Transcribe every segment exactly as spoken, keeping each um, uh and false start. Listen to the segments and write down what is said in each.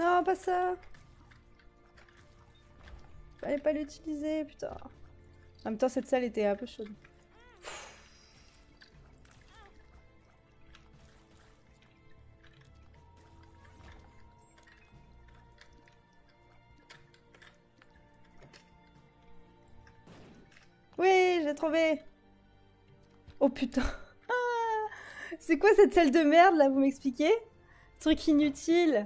Non, pas ça. Fallait pas l'utiliser, putain. En même temps, cette salle était un peu chaude. Oui, j'ai trouvé. Oh putain. C'est quoi cette salle de merde là, vous m'expliquez? Truc inutile.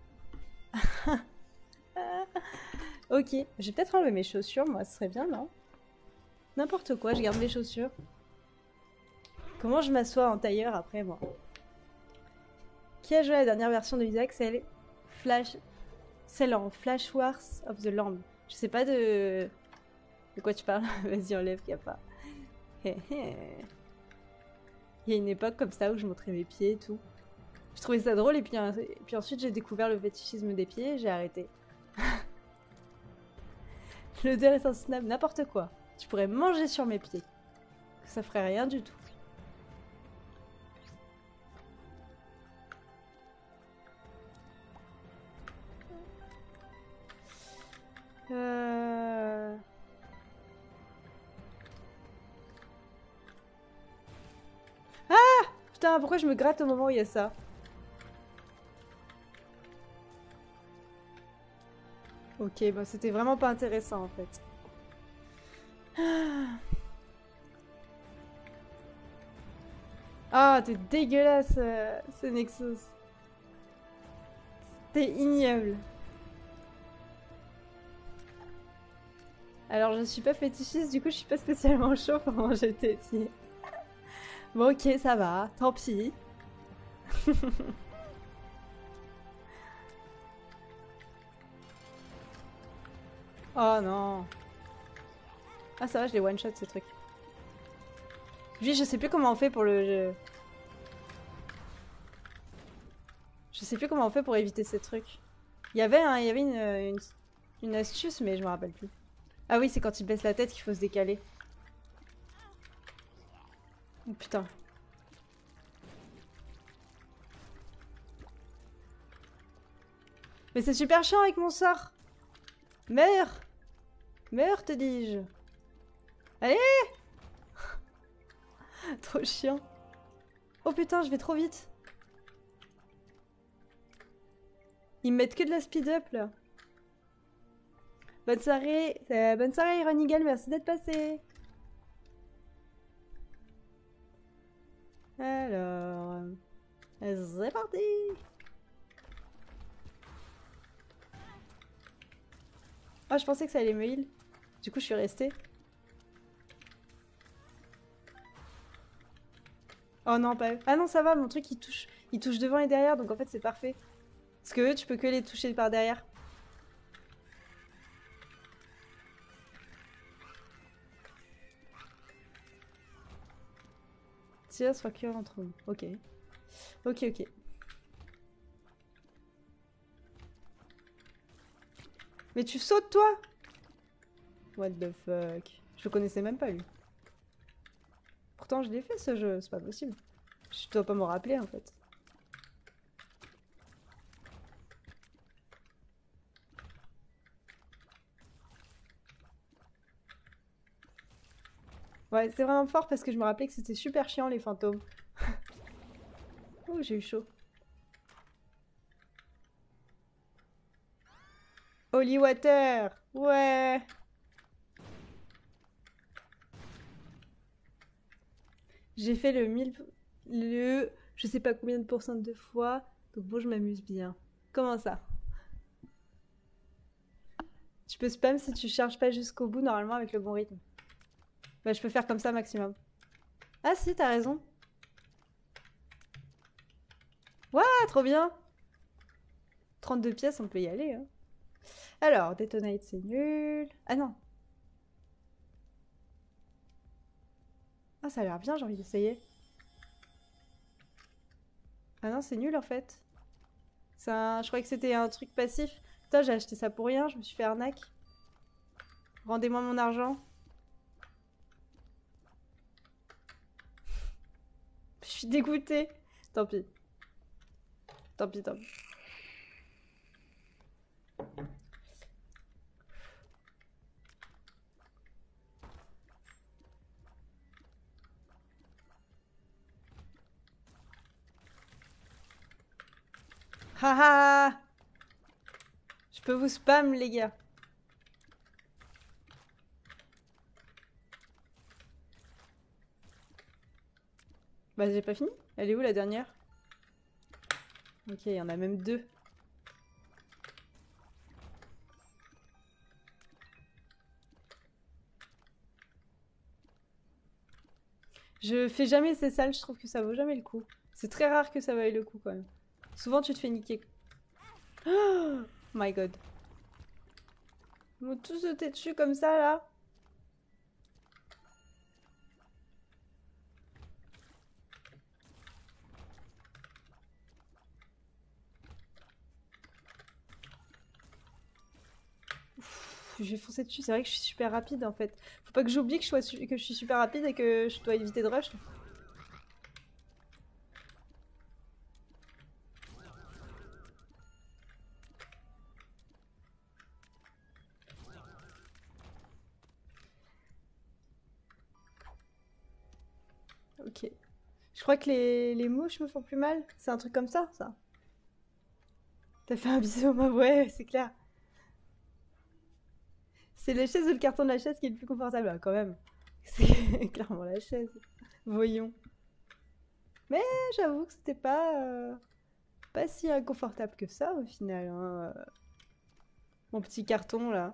Ok, j'ai peut-être enlevé mes chaussures, moi, ce serait bien, non? N'importe quoi, je garde mes chaussures. Comment je m'assois en tailleur après, moi? Qui a joué à la dernière version de Isaac? Celle Flash... Celle en Flash Wars of the Lamb. Je sais pas de... De quoi tu parles? Vas-y, enlève, y'a pas. Il y a une époque comme ça où je montrais mes pieds et tout. Je trouvais ça drôle et puis, et puis ensuite j'ai découvert le fétichisme des pieds et j'ai arrêté. L'odeur est insoutenable, n'importe quoi. Tu pourrais manger sur mes pieds. Ça ferait rien du tout. Euh... Ah! Putain, pourquoi je me gratte au moment où il y a ça? Ok, bah c'était vraiment pas intéressant en fait. Ah, t'es dégueulasse, euh, ce Nexus. T'es ignoble. Alors, je suis pas fétichiste, du coup, je suis pas spécialement chaud pour manger tes pieds. Bon, ok, ça va, tant pis. Oh non. Ah, ça va, je les one-shot ces trucs. Lui, je sais plus comment on fait pour le... Je... je sais plus comment on fait pour éviter ces trucs. Il y avait, hein, il y avait une, une, une astuce, mais je me rappelle plus. Ah oui, c'est quand il baisse la tête qu'il faut se décaler. Oh putain. Mais c'est super chiant avec mon sort. Meurs. Meurs, te dis-je. Allez. Trop chiant. Oh putain, je vais trop vite. Ils me mettent que de la speed up là. Bonne soirée, euh, bonne soirée Ironigal, merci d'être passé. Alors, c'est parti. Oh, je pensais que ça allait me heal. Du coup, je suis restée. Oh non, pas eux. Ah non, ça va, mon truc il touche, il touche devant et derrière, donc en fait c'est parfait. Parce que eux, tu peux que les toucher par derrière. Tire soit cœur entre nous. Ok. Ok, ok. Mais tu sautes toi? What the fuck? Je le connaissais même pas lui. Pourtant je l'ai fait ce jeu, c'est pas possible. Je dois pas me rappeler en fait. Ouais, c'est vraiment fort parce que je me rappelais que c'était super chiant les fantômes. Oh, j'ai eu chaud. Holy water! Ouais! J'ai fait le mille... Le... Je sais pas combien de pourcents de fois. Donc bon, je m'amuse bien. Comment ça? Tu peux spam si tu charges pas jusqu'au bout, normalement, avec le bon rythme. Bah, je peux faire comme ça maximum. Ah si, t'as raison. Ouah, trop bien! trente-deux pièces, on peut y aller. Hein. Alors, Detonate, c'est nul. Ah non. Ah, ça a l'air bien, j'ai envie d'essayer. Ah non, c'est nul en fait. Un... Je croyais que c'était un truc passif. Putain, j'ai acheté ça pour rien, je me suis fait arnaque. Rendez-moi mon argent. Je suis dégoûtée. Tant pis. Tant pis, tant pis. Haha. Je peux vous spam, les gars. Bah, j'ai pas fini. Elle est où la dernière? Ok, il y en a même deux. Je fais jamais ces salles, je trouve que ça vaut jamais le coup. C'est très rare que ça vaille le coup quand même. Souvent tu te fais niquer. Oh my god. Ils m'ont tous sauté dessus comme ça là. J'ai foncé dessus, c'est vrai que je suis super rapide en fait. Faut pas que j'oublie que, je sois que je suis super rapide et que je dois éviter de rush. Ok. Je crois que les, les mouches me font plus mal. C'est un truc comme ça, ça. T'as fait un bisou, ma ouais, c'est clair. C'est la chaise ou le carton de la chaise qui est le plus confortable, ah, quand même. C'est clairement la chaise. Voyons. Mais j'avoue que c'était pas, euh, pas si inconfortable que ça au final. Hein. Mon petit carton là.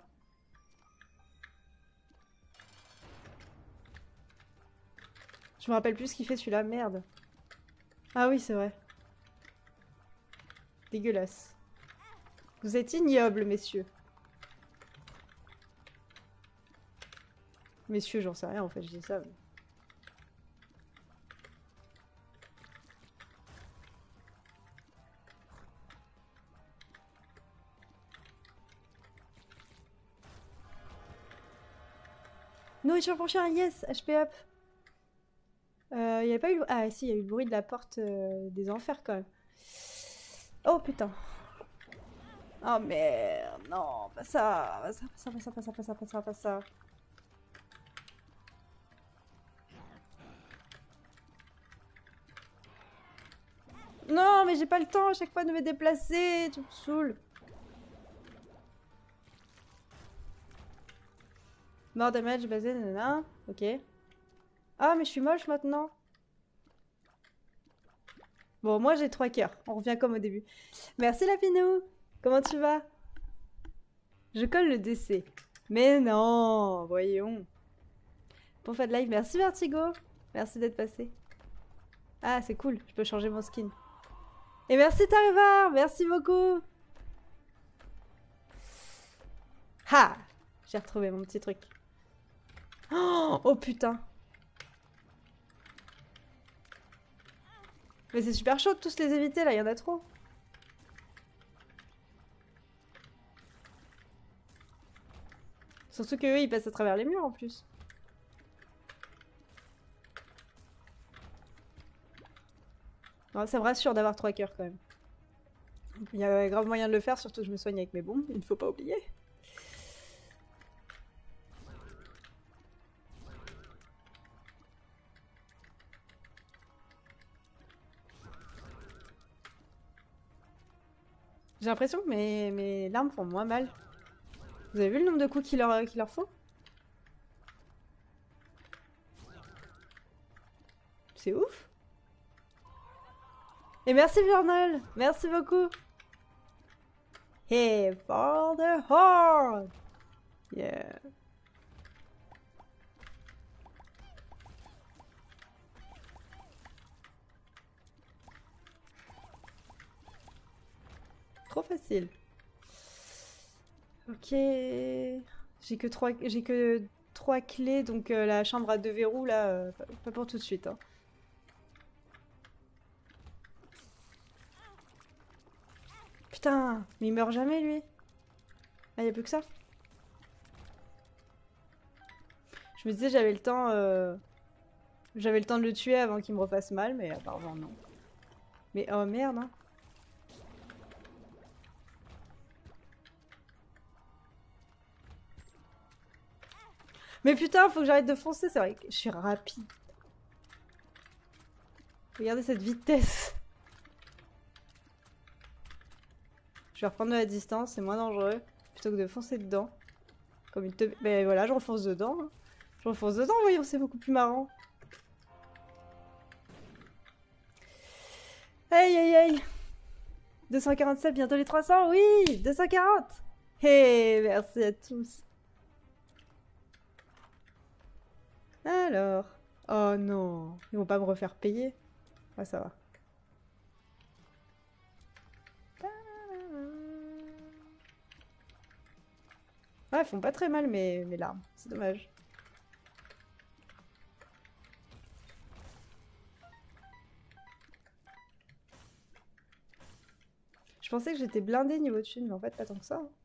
Je me rappelle plus ce qu'il fait celui-là, merde. Ah oui, c'est vrai. Dégueulasse. Vous êtes ignobles, messieurs. Messieurs, j'en sais rien en fait, je dis ça. Mais... Nourriture pour chien, yes, H P up. Il euh, y a pas eu... Ah si, il y a eu le bruit de la porte euh, des enfers quand même. Oh putain. Oh merde, non, pas ça, pas ça, pas ça, pas ça, pas ça, pas ça, pas ça, pas ça. Non, mais j'ai pas le temps à chaque fois de me déplacer, tu me saoules. More damage basé, nanana, ok. Ah, mais je suis moche maintenant. Bon, moi j'ai trois cœurs, on revient comme au début. Merci Lapinou, comment tu vas? Je colle le D C. Mais non, voyons. Pour faire de live, merci Vertigo. Merci d'être passé. Ah, c'est cool, je peux changer mon skin. Et merci Tarivar, merci beaucoup. Ha! J'ai retrouvé mon petit truc. Oh, oh putain. Mais c'est super chaud de tous les éviter là, il y en a trop. Surtout qu'eux ils passent à travers les murs en plus. Non, ça me rassure d'avoir trois cœurs quand même. Il y a grave moyen de le faire, surtout que je me soigne avec mes bombes, il ne faut pas oublier. J'ai l'impression que mes, mes larmes font moins mal. Vous avez vu le nombre de coups qu'il leur, qu'il leur faut? C'est ouf. Et merci Journal, merci beaucoup. Hey, for the horde. Yeah. Trop facile. Ok. J'ai que trois, j'ai que trois clés, donc euh, la chambre à deux verrous là, euh, pas pour tout de suite. Hein. Putain, mais il meurt jamais lui. Ah, y a plus que ça. Je me disais j'avais le temps, euh... j'avais le temps de le tuer avant qu'il me refasse mal, mais apparemment non. Mais oh merde. Hein. Mais putain, faut que j'arrête de foncer, c'est vrai que je suis rapide. Regardez cette vitesse. Je vais reprendre de la distance, c'est moins dangereux. Plutôt que de foncer dedans. Comme une teub... Ben voilà, je refonce dedans. Hein. Je refonce dedans, voyons, c'est beaucoup plus marrant. Aïe aïe aïe. deux cent quarante-sept, bientôt les trois cents, oui, deux cent quarante. Hey, merci à tous. Alors. Oh non, ils vont pas me refaire payer. Ouais, ça va. Ah, elles font pas très mal mes, mes larmes, c'est dommage. Je pensais que j'étais blindée niveau de thune, mais en fait pas tant que ça. Hein.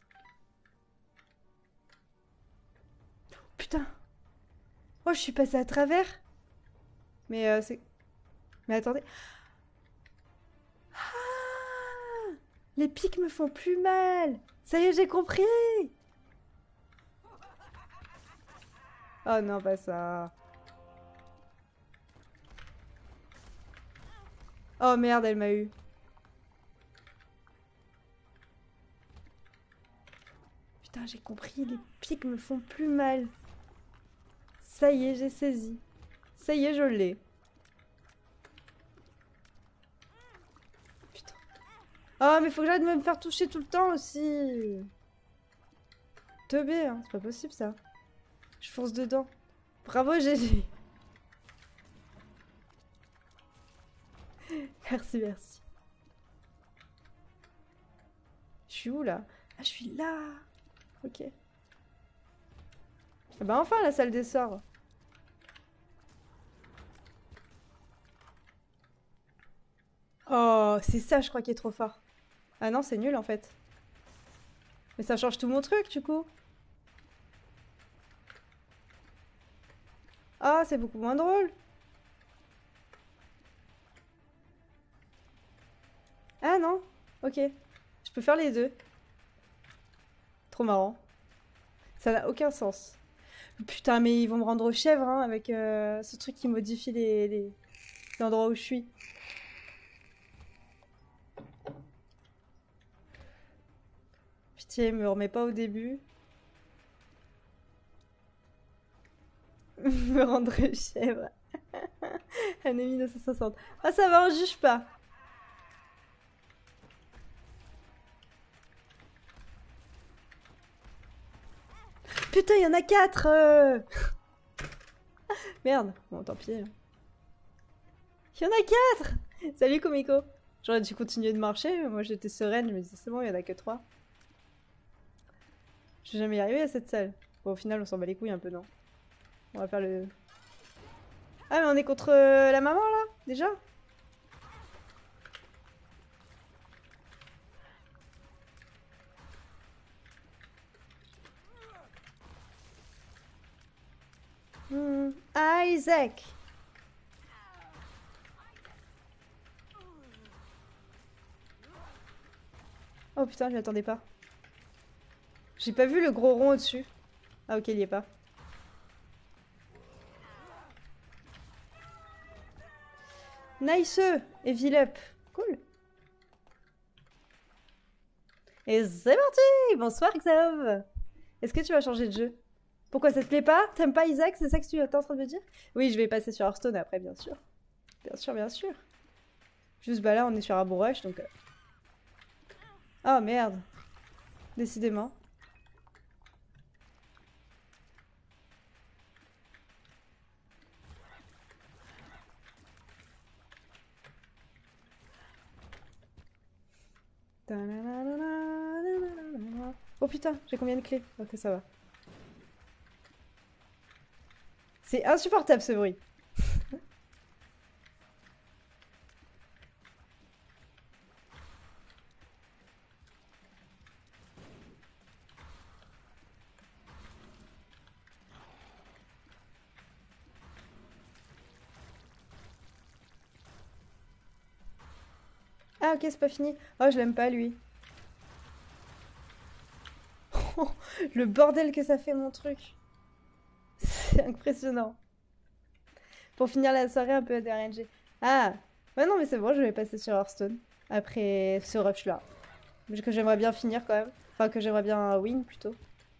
Putain. Oh, je suis passée à travers. Mais euh, c'est... Mais attendez. Ah, les pics me font plus mal. Ça y est, j'ai compris. Oh non, pas ça. Oh merde, elle m'a eu. Putain, j'ai compris, les pics me font plus mal. Ça y est, j'ai saisi. Ça y est, je l'ai. Putain. Oh, mais faut que j'arrête de me faire toucher tout le temps aussi. Teubé, hein, c'est pas possible ça. Je fonce dedans. Bravo, G G. Merci, merci. Je suis où là? Ah, je suis là. Ok. Ah bah enfin la salle des sorts. Oh, c'est ça je crois qui est trop fort. Ah non, c'est nul en fait. Mais ça change tout mon truc du coup. Ah, c'est beaucoup moins drôle. Ah non, ok. Je peux faire les deux. Trop marrant. Ça n'a aucun sens. Putain, mais ils vont me rendre chèvre hein, avec euh, ce truc qui modifie les, les... les endroits où je suis. Pitié, me remets pas au début. me rendre chèvre. Anémie neuf cent soixante. Ah ça va, on juge pas. Putain, il y en a quatre euh... Merde, bon tant pis. Il y en a quatre. Salut Komiko. J'aurais dû continuer de marcher, moi j'étais sereine, je me disais c'est bon, il y en a que trois. Je vais jamais y arriver à cette salle. Bon au final on s'en bat les couilles un peu, non? On va faire le... Ah mais on est contre euh, la maman là, déjà? Hmm. Isaac. Oh putain, je m'y attendais pas. J'ai pas vu le gros rond au-dessus. Ah ok, il y est pas. Nice. Et Vilep. Cool. Et c'est parti. Bonsoir Xav. Est-ce que tu vas changer de jeu? Pourquoi ça te plaît pas? T'aimes pas Isaac? C'est ça que tu es en train de me dire? Oui, je vais passer sur Hearthstone après, bien sûr. Bien sûr, bien sûr. Juste bah là, on est sur un bon rush, donc... Oh merde. Décidément. Oh putain, j'ai combien de clés? Ok, ça va. C'est insupportable ce bruit. Ah ok, c'est pas fini. Oh, je l'aime pas lui. Le bordel que ça fait mon truc. Impressionnant. Pour finir la soirée un peu D R N G. Ah, ouais non mais c'est bon, je vais passer sur Hearthstone. Après ce rush là. Que j'aimerais bien finir quand même. Enfin que j'aimerais bien win plutôt.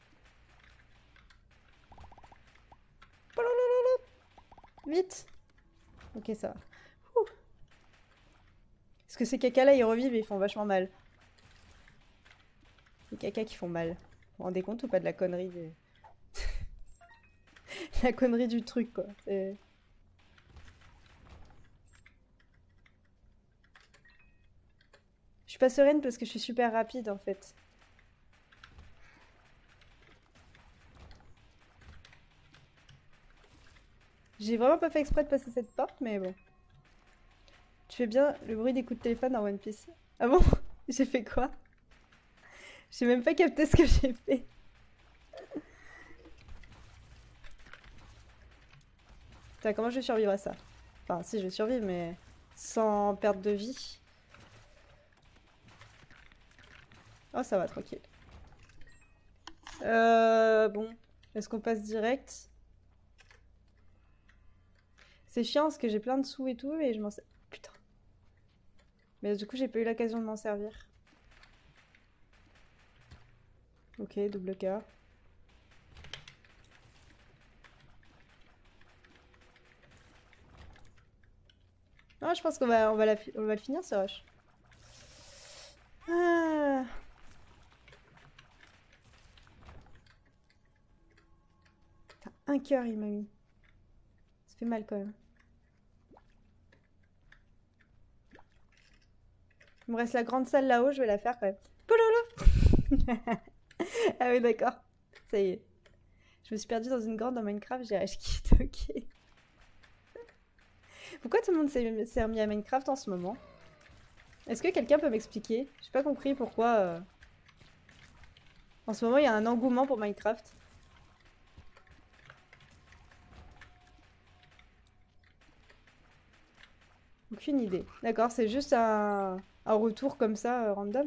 Vite. Ok ça va. Ouh. Parce que ces caca là ils revivent et ils font vachement mal. Les caca qui font mal. Vous vous rendez compte ou pas de la connerie de... La connerie du truc quoi. Je suis pas sereine parce que je suis super rapide en fait. J'ai vraiment pas fait exprès de passer cette porte mais bon. Tu fais bien le bruit des coups de téléphone dans One Piece. Ah bon? J'ai fait quoi? J'ai même pas capté ce que j'ai fait. Putain, comment je vais survivre à ça? Enfin, si, je vais survivre, mais sans perte de vie. Oh, ça va, tranquille. Euh... Bon. Est-ce qu'on passe direct? C'est chiant parce que j'ai plein de sous et tout, et je m'en sers... Putain. Mais du coup, j'ai pas eu l'occasion de m'en servir. Ok, double K. Non, je pense qu'on va, on va, la on va le finir, ce rush. Ah. Putain, un cœur, il m'a mis. Ça fait mal quand même. Il me reste la grande salle là-haut, je vais la faire quand même. Pololo. Ah oui, d'accord. Ça y est. Je me suis perdue dans une grotte dans Minecraft, j'ai rage quitte, ok. Pourquoi tout le monde s'est remis à Minecraft en ce moment? Est-ce que quelqu'un peut m'expliquer? J'ai pas compris pourquoi... Euh... En ce moment, il y a un engouement pour Minecraft. Aucune idée. D'accord, c'est juste un... un retour comme ça, euh, random.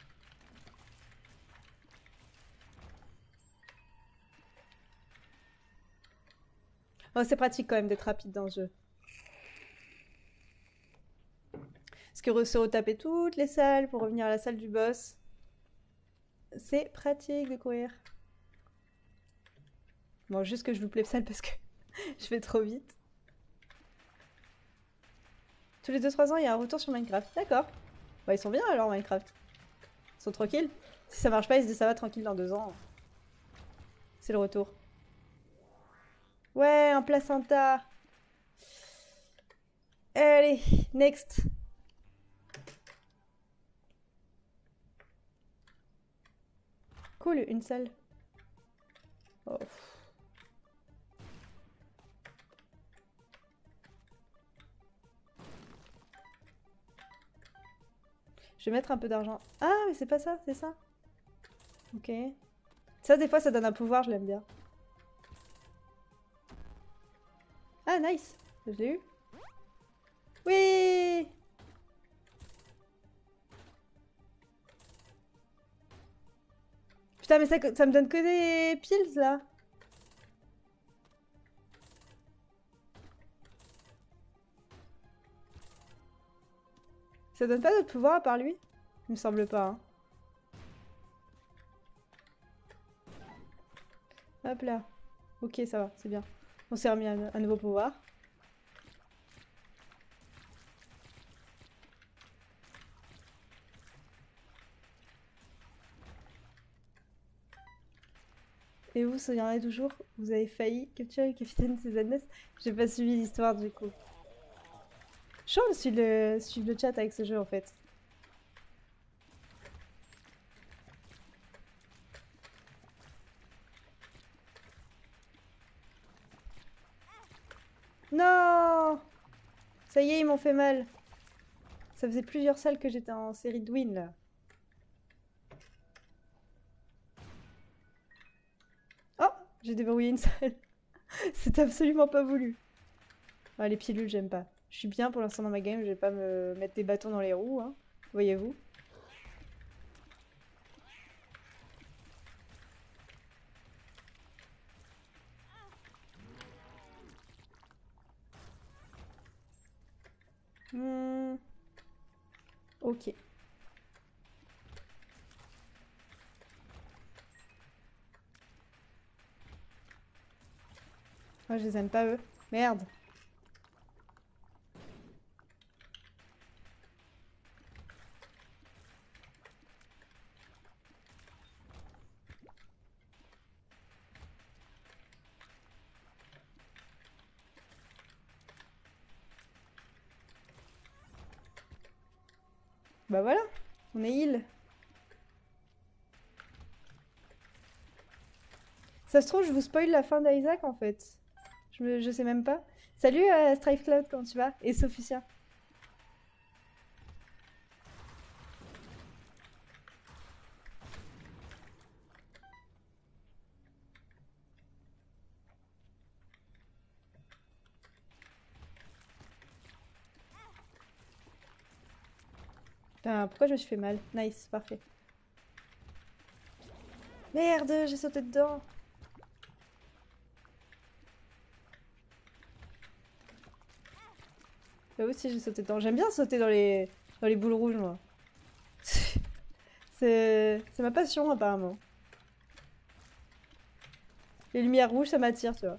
Oh, c'est pratique quand même d'être rapide dans le jeu. Parce que se retaper toutes les salles pour revenir à la salle du boss. C'est pratique de courir. Bon, juste que je loupe les salles parce que je vais trop vite. Tous les deux trois ans, il y a un retour sur Minecraft. D'accord. Bah, ils sont bien alors, Minecraft. Ils sont tranquilles. Si ça marche pas, ils se disent ça va tranquille dans deux ans. C'est le retour. Ouais, un placenta. Allez, next. Cool, une salle. Oh. Je vais mettre un peu d'argent. Ah, mais c'est pas ça, c'est ça. Ok. Ça, des fois, ça donne un pouvoir, je l'aime bien. Ah, nice. Je l'ai eu. Oui. Putain, mais ça, ça me donne que des piles, là. Ça donne pas d'autre pouvoir à part lui? Il me semble pas, hein. Hop là. Ok, ça va, c'est bien. On s'est remis un, un nouveau pouvoir. Et vous, ça y en a toujours? Vous avez failli capturer le capitaine Cézanne? J'ai pas suivi l'histoire du coup. Je de suivre le, suivre le chat avec ce jeu en fait. Non! Ça y est, ils m'ont fait mal. Ça faisait plusieurs salles que j'étais en série de win là. Oh! J'ai déverrouillé une salle. C'est absolument pas voulu. Ah, les pilules, j'aime pas. Je suis bien pour l'instant dans ma game, je vais pas me mettre des bâtons dans les roues, hein. Voyez-vous. Hmm. Ok. Moi, je les aime pas, eux. Merde. Bah voilà, on est heal. Ça se trouve, je vous spoil la fin d'Isaac en fait. Je, me, je sais même pas. Salut euh, Strife Cloud, comment tu vas? Et Sophia. Putain, pourquoi je me suis fait mal? Nice, parfait. Merde, j'ai sauté dedans. Là aussi, j'ai sauté dedans. J'aime bien sauter dans les, dans les boules rouges, moi. C'est ma passion, apparemment. Les lumières rouges, ça m'attire, tu vois.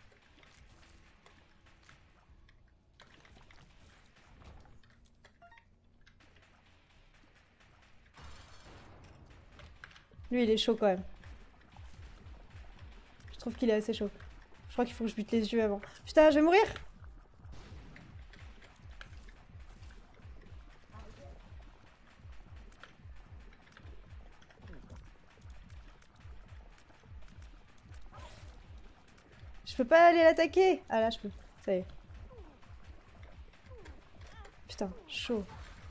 Lui, il est chaud quand même. Je trouve qu'il est assez chaud. Je crois qu'il faut que je bute les yeux avant. Putain, je vais mourir! Je peux pas aller l'attaquer! Ah là, je peux. Ça y est. Putain, chaud.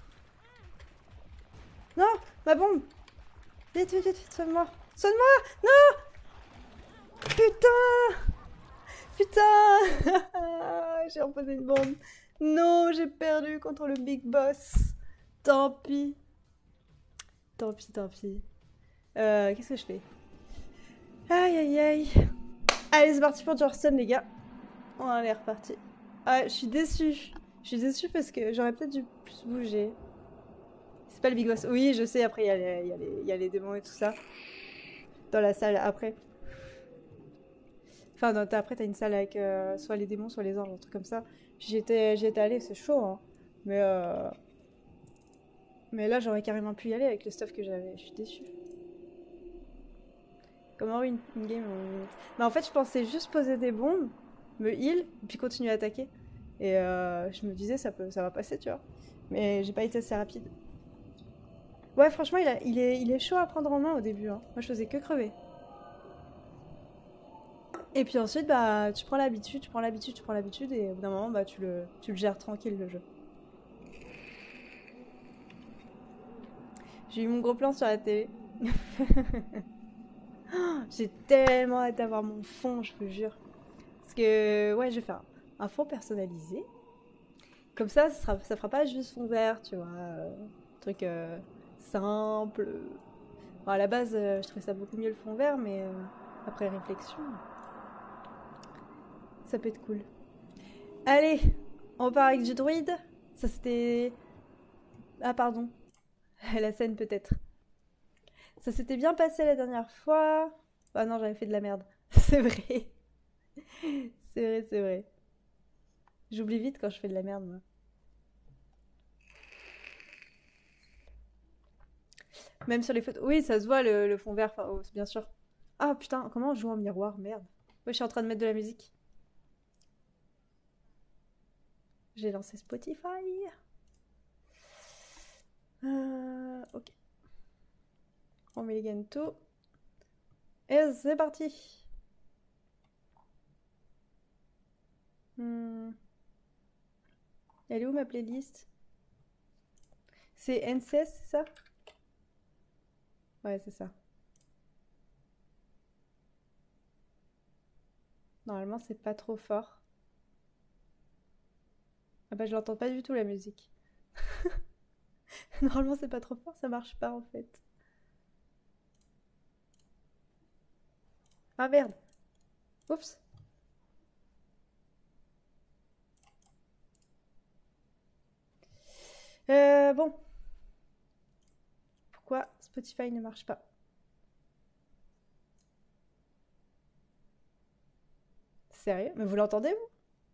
Non! Ma bombe! Vite, vite, vite, vite, soigne-moi! Soigne-moi! Non! Putain! Putain! J'ai reposé une bombe. Non, j'ai perdu contre le Big Boss. Tant pis. Tant pis, tant pis. Euh, qu'est-ce que je fais? Aïe, aïe, aïe. Allez, c'est parti pour du Hearthstone, les gars. On est reparti. Ah, je suis déçue. Je suis déçue parce que j'aurais peut-être dû plus bouger. C'est pas le Big Boss. Oui, je sais, après, il y, a les- y, a les- y a les démons et tout ça. Dans la salle, après. Enfin, non, t'as- après, t'as une salle avec euh, soit les démons, soit les anges, un truc comme ça. J'y étais, j'y étais allée, c'est chaud, hein. Mais, euh... Mais là, j'aurais carrément pu y aller avec le stuff que j'avais. Je suis déçue. Comment une, une game en une minute. Mais en fait, je pensais juste poser des bombes, me heal, et puis continuer à attaquer. Et euh, je me disais, ça, peut, ça va passer, tu vois. Mais j'ai pas été assez rapide. Ouais, franchement, il, a, il, est, il est chaud à prendre en main au début. Hein. Moi, je faisais que crever. Et puis ensuite, bah, tu prends l'habitude, tu prends l'habitude, tu prends l'habitude, et au bout d'un moment, bah, tu le, tu le gères tranquille, le jeu. J'ai eu mon gros plan sur la télé. J'ai tellement hâte d'avoir mon fond, je te jure. Parce que, ouais, je vais faire un fond personnalisé. Comme ça, ça, sera, ça fera pas juste fond vert, tu vois. Euh, truc euh, simple. Bon, à la base, euh, je trouvais ça beaucoup mieux le fond vert, mais euh, après réflexion, ça peut être cool. Allez, on part avec du druide. Ça c'était... Ah pardon, la scène peut-être. Ça s'était bien passé la dernière fois. Ah non, j'avais fait de la merde. C'est vrai. C'est vrai, c'est vrai. J'oublie vite quand je fais de la merde, moi. Même sur les photos. Oui, ça se voit le, le fond vert, enfin, oh, bien sûr. Ah putain, comment on joue en miroir? Merde. Ouais, je suis en train de mettre de la musique. J'ai lancé Spotify. Euh, ok. On met les gantos. Et c'est parti. Hmm. Elle est où ma playlist? C'est N C S, c'est ça? Ouais, c'est ça. Normalement, c'est pas trop fort. Ah bah, je l'entends pas du tout la musique. Normalement, c'est pas trop fort, ça marche pas en fait. Ah merde. Oups. Euh, bon. Pourquoi Spotify ne marche pas? Sérieux? Mais vous l'entendez, vous?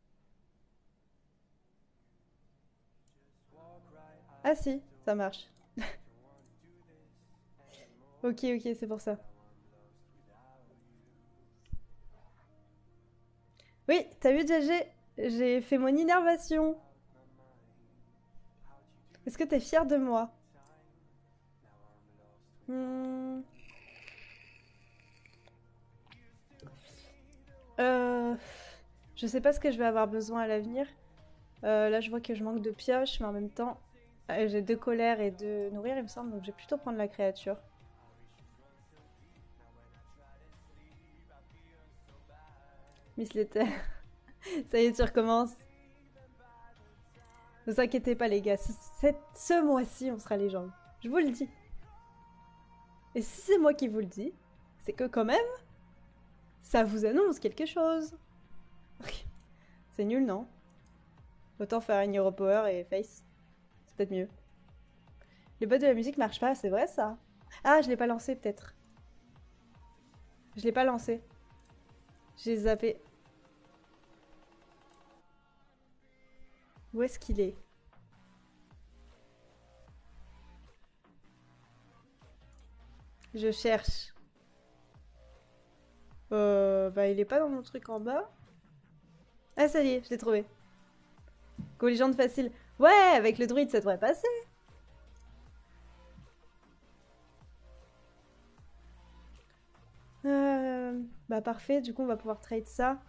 Ah si, ça marche. Ok, ok, c'est pour ça. Oui, t'as vu, G G? J'ai fait mon innervation. Est-ce que t'es fier de moi? Hmm. Euh, Je sais pas ce que je vais avoir besoin à l'avenir. Euh, là, je vois que je manque de pioches, mais en même temps, euh, j'ai deux colères et deux nourrir, il me semble, donc je vais plutôt prendre la créature. Miss Letter. Ça y est, tu recommences. Ne vous inquiétez pas, les gars. Ce, cette- ce mois-ci, on sera légende. Je vous le dis. Et si c'est moi qui vous le dis, c'est que quand même, ça vous annonce quelque chose. C'est nul, non? Autant faire une Hero Power et Face. C'est peut-être mieux. Les bots de la musique marchent pas, c'est vrai ça? Ah, je l'ai pas lancé peut-être. Je l'ai pas lancé. J'ai zappé. Où est-ce qu'il est? Je cherche. Euh, bah il est pas dans mon truc en bas. Ah ça y est, je l'ai trouvé. Colligente facile. Ouais, avec le druide ça devrait passer. Euh, bah parfait, du coup on va pouvoir trade ça.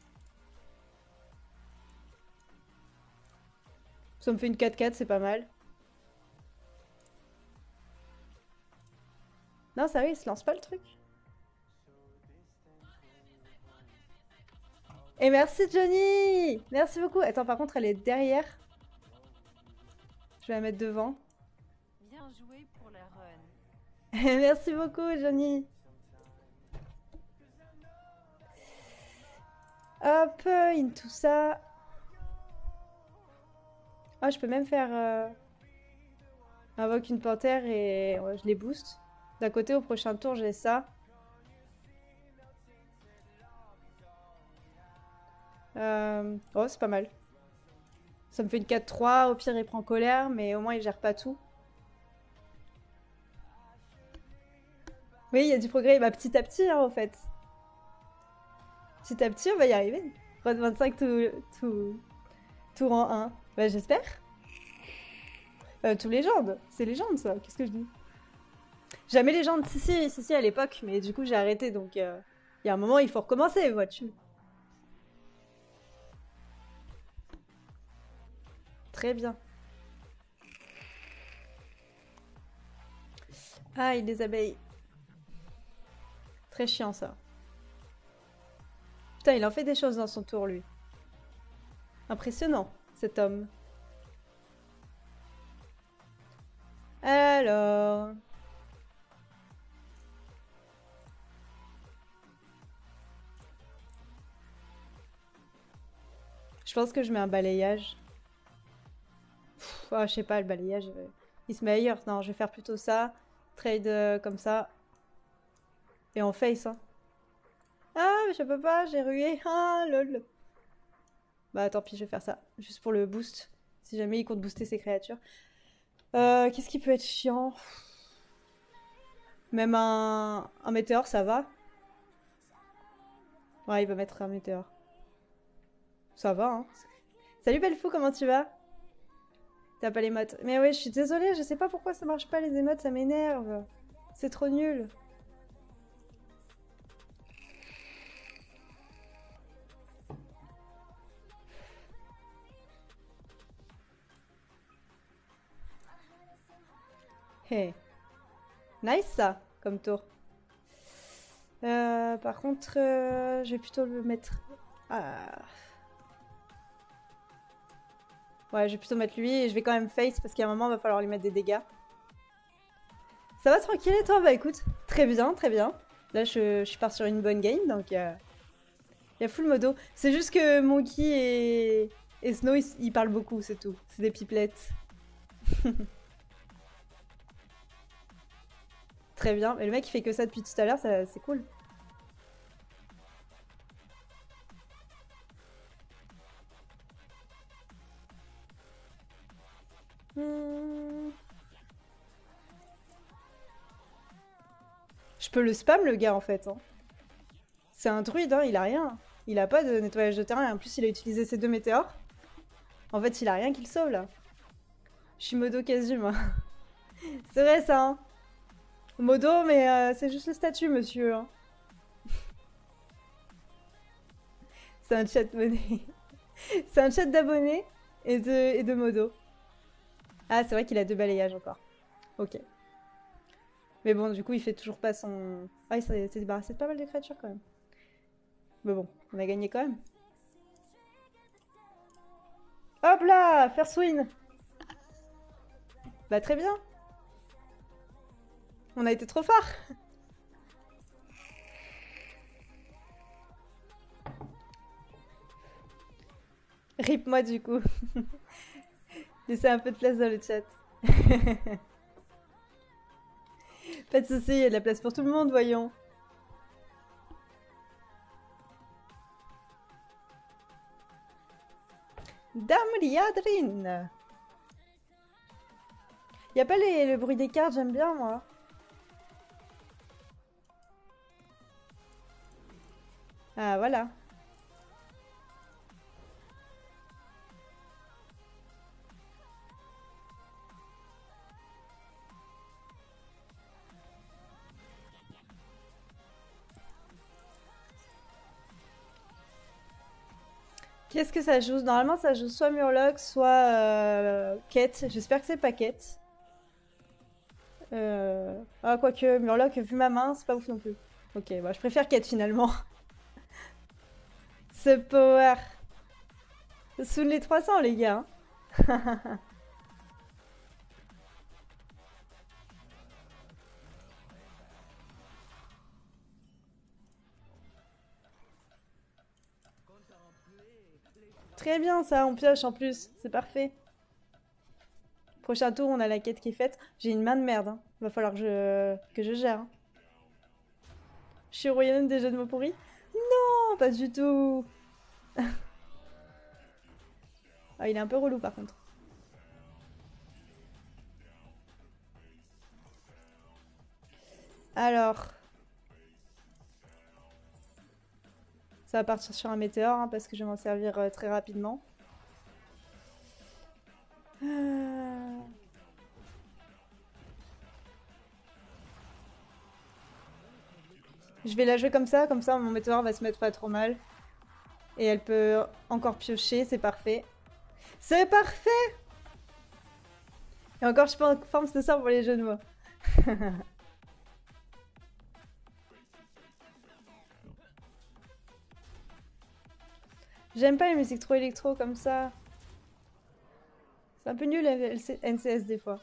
Ça me fait une quatre quatre, c'est pas mal. Non, ça oui, il se lance pas le truc. Et merci Johnny! Merci beaucoup. Attends, par contre, elle est derrière. Je vais la mettre devant. Bien joué pour la run. Merci beaucoup Johnny. Hop, into ça. Ah, je peux même faire... Euh... Invoque une panthère et ouais, je les booste. D'un côté, au prochain tour, j'ai ça. Euh... Oh, c'est pas mal. Ça me fait une quatre trois. Au pire, il prend colère, mais au moins, il gère pas tout. Oui, il y a du progrès. Bah, petit à petit, hein, en fait. Petit à petit, on va y arriver. Run vingt-cinq tout, tout, tout rang un. Bah, j'espère. Euh, tout légende. C'est légende, ça. Qu'est-ce que je dis? Jamais légende. Si, si, si, si, à l'époque. Mais du coup, j'ai arrêté. Donc, il euh, y a un moment, il faut recommencer, vois-tu. Très bien. Ah, il les abeilles. Très chiant, ça. Putain, il en fait des choses dans son tour, lui. Impressionnant, cet homme. Alors... Je pense que je mets un balayage. Pff, oh, je sais pas, le balayage, euh, il se met ailleurs. Non, je vais faire plutôt ça. Trade euh, comme ça. Et en face, hein. Ah, mais je peux pas, j'ai rué. Ah, lol. Bah, tant pis, je vais faire ça. Juste pour le boost. Si jamais il compte booster ses créatures. Euh, Qu'est-ce qui peut être chiant? Même un, un météore, ça va. Ouais, il va mettre un météore. Ça va, hein. Salut Bellefou, comment tu vas? T'as pas les motes. Mais ouais, je suis désolée, je sais pas pourquoi ça marche pas les émotes, ça m'énerve. C'est trop nul. Hey. Nice ça, comme tour. Euh, par contre, euh, je vais plutôt le mettre... Ah. Ouais, je vais plutôt mettre lui et je vais quand même face parce qu'à un moment, il va falloir lui mettre des dégâts. Ça va tranquille et toi? Bah écoute, très bien, très bien. Là, je, je pars sur une bonne game, donc... Euh... Il y a full modo. C'est juste que Monkey et, et Snow, ils, ils parlent beaucoup, c'est tout. C'est des pipelettes. Très bien. Mais le mec, il fait que ça depuis tout à l'heure, ça- c'est cool. Hmm. Je peux le spam, le gars, en fait. Hein. C'est un druide, hein, il a rien. Il a pas de nettoyage de terrain, et en plus, il a utilisé ses deux météores. En fait, il a rien qui le sauve, là. Je suis modo quasi, moi. C'est vrai, ça, hein. Modo, mais euh, c'est juste le statut, monsieur. Hein. C'est un chat monnaie. C'est un chat d'abonnés et de, et de modo. Ah, c'est vrai qu'il a deux balayages encore. Ok. Mais bon, du coup, il fait toujours pas son... Ah, il s'est s'est débarrassé de pas mal de créatures, quand même. Mais bon, on a gagné quand même. Hop là, first win. Bah, très bien. On a été trop fort. Rip moi, du coup. Laissez un peu de place dans le chat. Pas de soucis, il y a de la place pour tout le monde, voyons. Dame Liadrine. Y a pas les, le bruit des cartes, j'aime bien, moi. Ah, voilà. Qu'est-ce que ça joue? Normalement, ça joue soit Murloc, soit euh, Quête. J'espère que c'est pas Quête. Euh... Ah, quoique, Murloc, vu ma main, c'est pas ouf non plus. Ok, bah, je préfère Quête finalement. Ce power. Sous les trois cents, les gars. Très bien, ça, on pioche en plus. C'est parfait. Prochain tour, on a la quête qui est faite. J'ai une main de merde. Hein. Va falloir que je, que je gère. Hein. Je suis au royaume des jeux de mots pourris? Non, pas du tout. Ah, il est un peu relou par contre. Alors, ça va partir sur un météore hein, parce que je vais m'en servir euh, très rapidement. Euh... Je vais la jouer comme ça, comme ça mon météore va se mettre pas trop mal. Et elle peut encore piocher, c'est parfait. C'est parfait. Et encore je suis pas en forme ce soir pour les jeux de mots. J'aime pas les musiques trop électro comme ça. C'est un peu nul N C S des fois.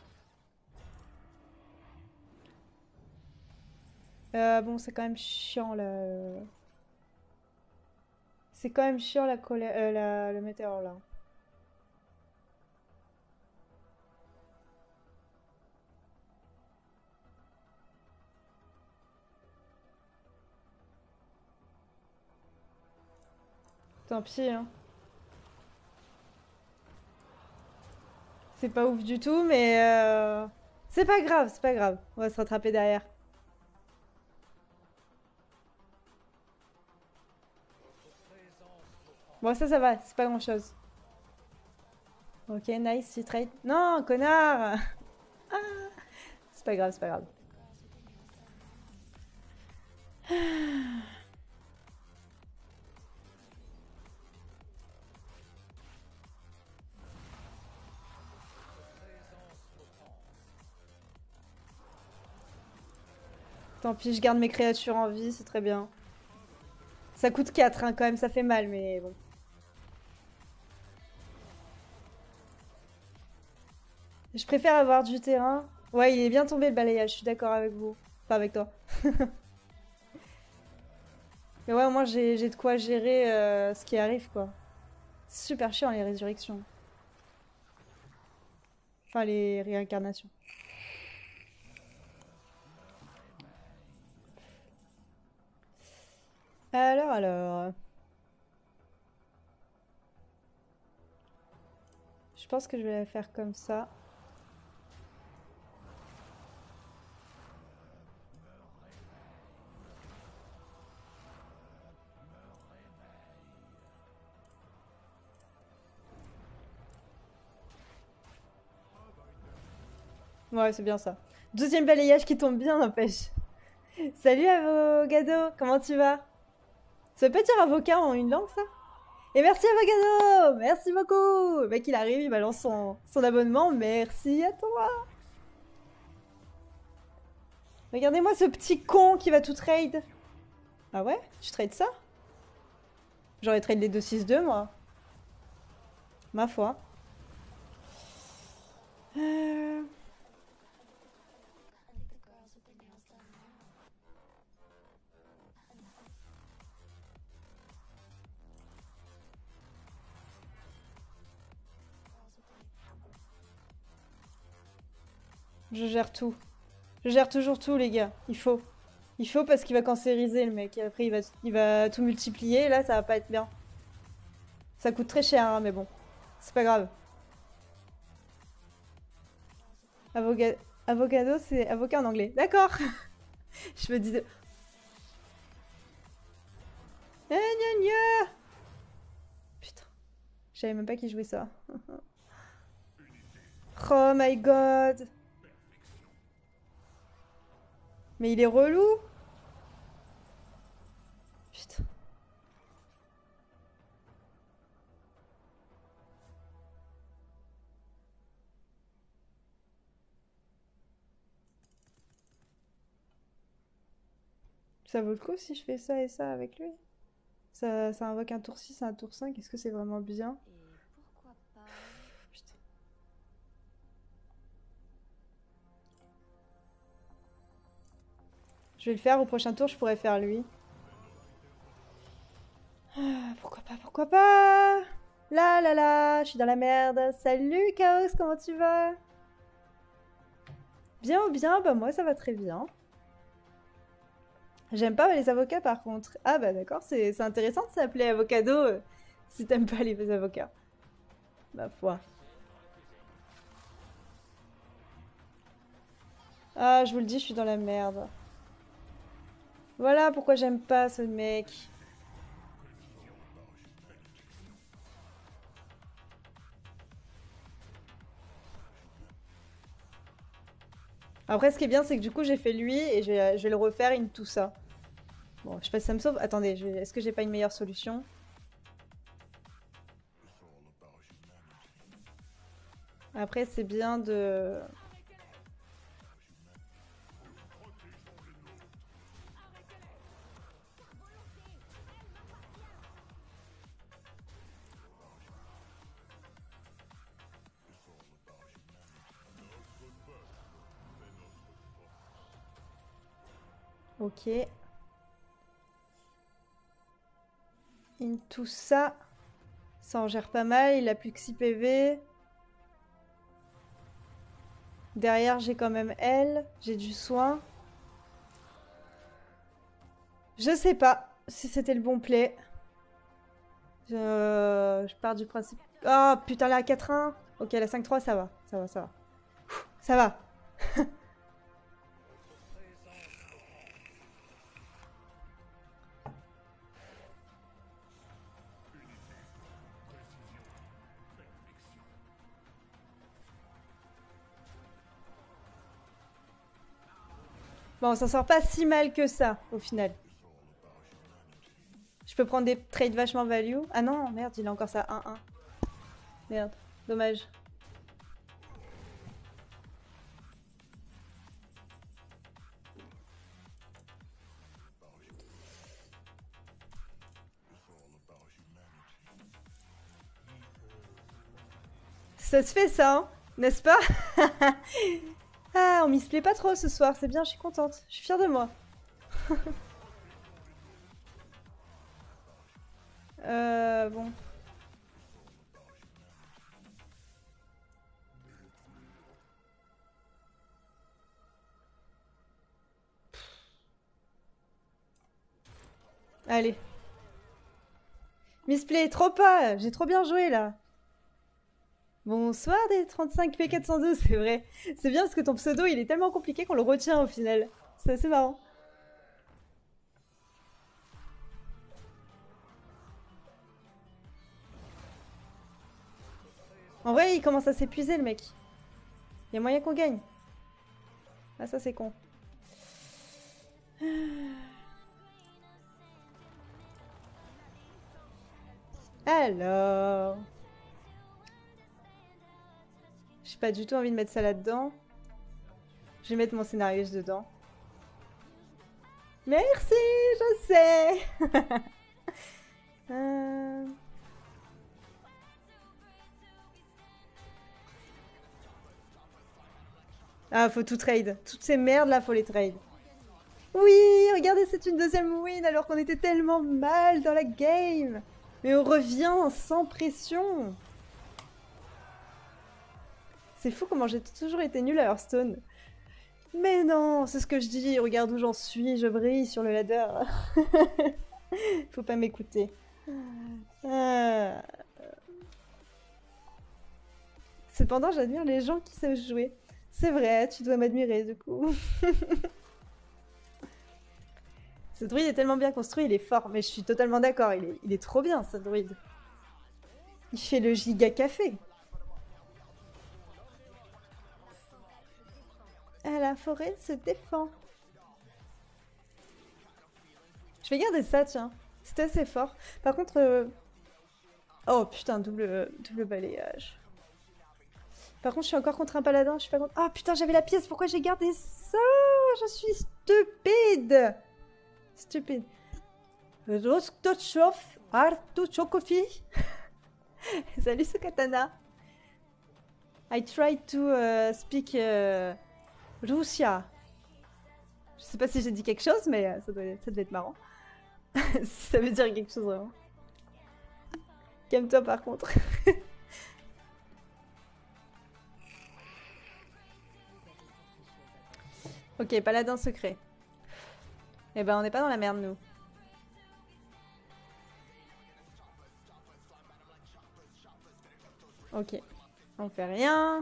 Euh, bon, c'est quand même chiant là. C'est quand même chiant la colère, euh, la- le météore là. Tant pis, hein. C'est pas ouf du tout, mais euh, c'est pas grave, c'est pas grave. On va se rattraper derrière. Bon, ça, ça va, c'est pas grand chose. Ok, nice, she trade. Non, connard! Ah, c'est pas grave, c'est pas grave. Tant pis, je garde mes créatures en vie, c'est très bien. Ça coûte quatre, hein, quand même, ça fait mal, mais bon. Je préfère avoir du terrain. Ouais, il est bien tombé le balayage, je suis d'accord avec vous. Enfin, avec toi. Mais ouais, moi j'ai j'ai de quoi gérer euh, ce qui arrive, quoi. C'est super chiant les résurrections. Enfin, les réincarnations. Alors, alors... Je pense que je vais la faire comme ça. Ouais, c'est bien ça. Deuxième balayage qui tombe bien, n'empêche. Salut Avogado, comment tu vas? Ça peut dire avocat en une langue, ça? Et merci Avogado! Merci beaucoup! Le mec, il arrive, il balance son, son abonnement. Merci à toi! Regardez-moi ce petit con qui va tout trade. Ah ouais? Tu trades ça? J'aurais trade les deux six deux, moi. Ma foi. Euh... Je gère tout. Je gère toujours tout, les gars. Il faut. Il faut parce qu'il va cancériser, le mec. Et après, il va, il va tout multiplier. Et là, ça va pas être bien. Ça coûte très cher, hein, mais bon. C'est pas grave. Avoga... Avocado, c'est avocat en anglais. D'accord. Je me disais... Eh, gna, gna. Putain. Je savais même pas qui jouait ça. Oh my god. Mais il est relou. Putain. Ça vaut le coup si je fais ça et ça avec lui? Ça, ça invoque un tour six, un tour cinq. Est-ce que c'est vraiment bien? Et pourquoi pas... Putain. Je vais le faire au prochain tour, je pourrais faire lui. Ah, pourquoi pas, pourquoi pas? Là, là, là, je suis dans la merde. Salut Chaos, comment tu vas? Bien ou bien? Bah moi ça va très bien. J'aime pas les avocats par contre. Ah bah d'accord, c'est c'est intéressant de s'appeler avocado euh, si t'aimes pas les avocats. Ma foi. Ah, je vous le dis, je suis dans la merde. Voilà pourquoi j'aime pas ce mec. Après, ce qui est bien, c'est que du coup, j'ai fait lui et je vais, je vais le refaire in tout ça. Bon, je sais pas si ça me sauve. Attendez, je vais- est-ce que j'ai pas une meilleure solution? Après, c'est bien de... Ok. In tout ça. Ça en gère pas mal. Il a plus que six P V. Derrière, j'ai quand même elle. J'ai du soin. Je sais pas si c'était le bon play. Je, je pars du principe... Oh putain, la quatre un. Ok, la cinq trois, ça va. Ça va, ça va. Ça va. Bon, on s'en sort pas si mal que ça, au final. Je peux prendre des trades vachement value. Ah non, merde, il a encore ça un un. Merde, dommage. Ça se fait ça, hein, n'est-ce pas? Ah, on m'y se plaît pas trop ce soir, c'est bien, je suis contente. Je suis fière de moi. Euh, bon. Allez. Misplay, trop pas. J'ai trop bien joué là. Bonsoir des trente-cinq P quatre cent douze, c'est vrai. C'est bien parce que ton pseudo il est tellement compliqué qu'on le retient au final. C'est assez marrant. En vrai, il commence à s'épuiser le mec. Il y a moyen qu'on gagne. Ah, ça c'est con. Alors... J'ai pas du tout envie de mettre ça là-dedans. Je vais mettre mon scénario dedans. Merci, je sais. euh... Ah, faut tout trade. Toutes ces merdes là, faut les trade. Oui, regardez, c'est une deuxième win alors qu'on était tellement mal dans la game. Mais on revient sans pression. C'est fou comment j'ai toujours été nulle à Hearthstone. Mais non, c'est ce que je dis. Regarde où j'en suis, je brille sur le ladder. Faut pas m'écouter. Ah. Cependant, j'admire les gens qui savent jouer. C'est vrai, tu dois m'admirer du coup. Ce druide est tellement bien construit, il est fort. Mais je suis totalement d'accord, il est, il est trop bien ce druide. Il fait le giga café. Ah, la forêt se défend. Je vais garder ça, tiens. C'était assez fort. Par contre... Euh... Oh putain, double, double balayage. Par contre, je suis encore contre un paladin. Je suis pas contre... Ah putain, j'avais la pièce. Pourquoi j'ai gardé ça? Je suis stupide. Stupide. Rostotchov Artu Chokofi. Salut ce katana. I tried to uh, speak uh, Russia. Je sais pas si j'ai dit quelque chose, mais euh, ça, doit, ça devait être marrant. Si ça veut dire quelque chose vraiment. Calme-toi par contre. Ok, paladin secret. Eh ben on n'est pas dans la merde nous. Ok, on fait rien.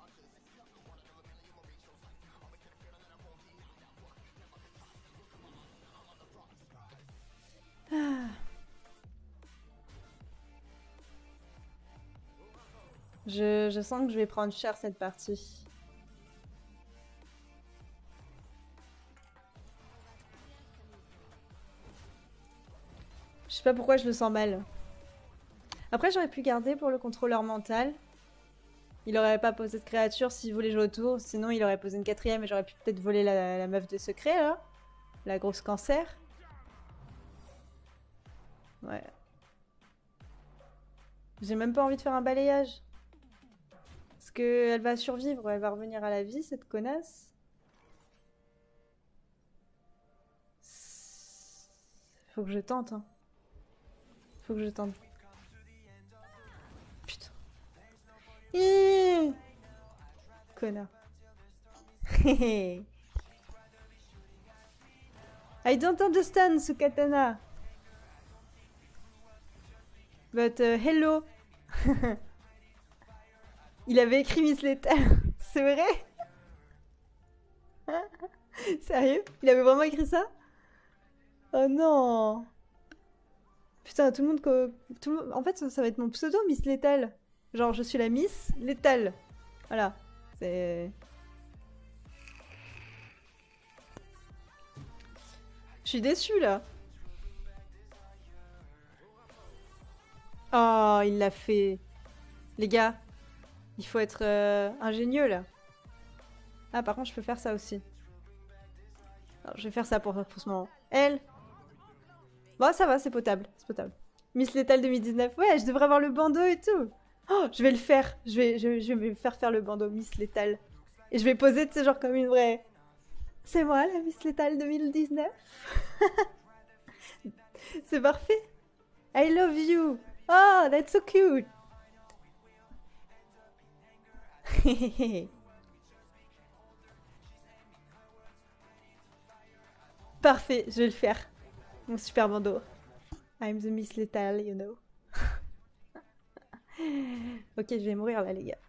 Ah. Je, je sens que je vais prendre cher cette partie. Je sais pas pourquoi je le sens mal. Après j'aurais pu garder pour le contrôleur mental. Il aurait pas posé de créature s'il voulait jouer autour. Sinon il aurait posé une quatrième et j'aurais pu peut-être voler la, la meuf de secret là. La grosse cancer. Ouais. J'ai même pas envie de faire un balayage. Parce que elle va survivre, elle va revenir à la vie cette connasse. Faut que je tente hein. Faut que je tente. Putain. Hiii connard. I don't understand ce katana. But uh, hello. Il avait écrit Miss Lethal. C'est vrai? Sérieux? Il avait vraiment écrit ça? Oh non. Putain, tout le monde... Tout le monde... En fait, ça va être mon pseudo, Miss Lethal. Genre, je suis la Miss Lethal. Voilà. C'est... Je suis déçue, là. Oh, il l'a fait. Les gars, il faut être euh, ingénieux, là. Ah, par contre, je peux faire ça aussi. Alors, je vais faire ça pour, pour ce moment. Elle. Bon, ça va, c'est potable. C'est potable. Miss Lethal deux mille dix-neuf. Ouais, je devrais avoir le bandeau et tout. Oh, je vais le faire. Je vais, je, je vais faire faire le bandeau Miss Lethal. Et je vais poser, tu sais, genre comme une vraie... C'est moi, la Miss Lethal deux mille dix-neuf. C'est parfait. I love you. Oh, that's so cute. Parfait, je vais le faire. Mon super bandeau. I'm the Miss Lethal, you know. Ok, je vais mourir là, les gars.